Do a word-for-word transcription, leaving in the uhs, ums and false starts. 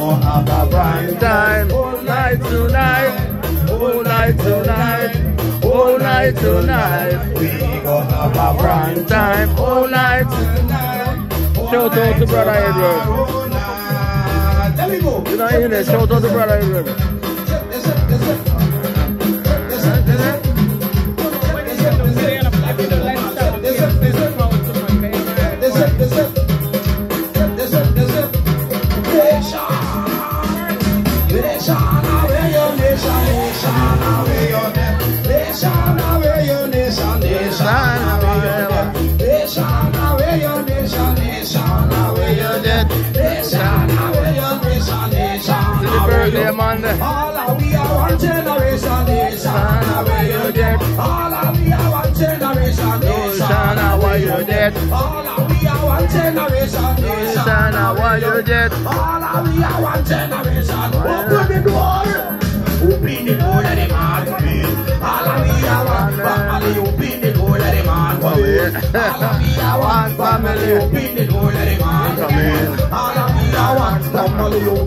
gon' have a prime time. All night tonight, all night tonight, all night tonight. We gon' have a prime time. All night tonight. Shout out to brother Edward. There we go. You know, in there, shout out to brother Edward. All of we are one generation, nation, where you dead. All of we are one generation, nation, where you dead. All of we are one generation, nation, where you dead. All of we are one generation. Open the door, open the door, let him out. All of we are one family, open the door, let him out. All of we are one family, open the door, let him out. All of we are one family.